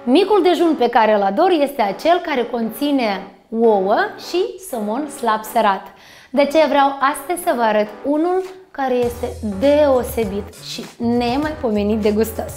Micul dejun pe care îl ador este acel care conține ouă și somon slab serat. De ce vreau astăzi să vă arăt unul care este deosebit și nemaipomenit de gustos.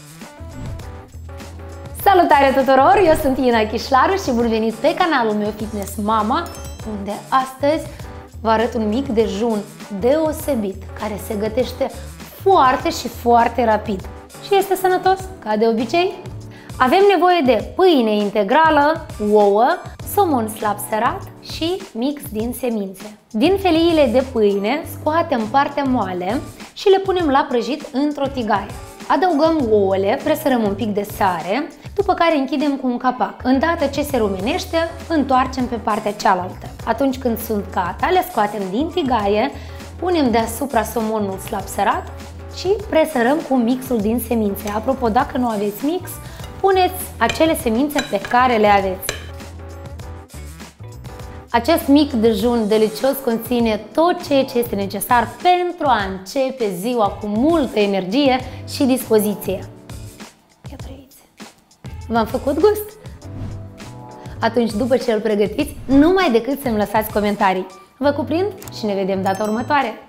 Salutare tuturor! Eu sunt Ina Chișlaru și bun venit pe canalul meu Fitness Mama, unde astăzi vă arăt un mic dejun deosebit care se gătește foarte și foarte rapid și este sănătos, ca de obicei. Avem nevoie de pâine integrală, ouă, somon slab serat și mix din semințe. Din feliile de pâine scoatem partea moale și le punem la prăjit într-o tigaie. Adăugăm ouăle, presărăm un pic de sare, după care închidem cu un capac. Îndată ce se rumenește, întoarcem pe partea cealaltă. Atunci când sunt gata, le scoatem din tigaie, punem deasupra somonul slab serat și presărăm cu mixul din semințe. Apropo, dacă nu aveți mix, puneți acele semințe pe care le aveți. Acest mic dejun delicios conține tot ceea ce este necesar pentru a începe ziua cu multă energie și dispoziție. Ia trăiți! V-am făcut gust? Atunci, după ce îl pregătiți, nu mai decât să-mi lăsați comentarii. Vă cuprind și ne vedem data următoare!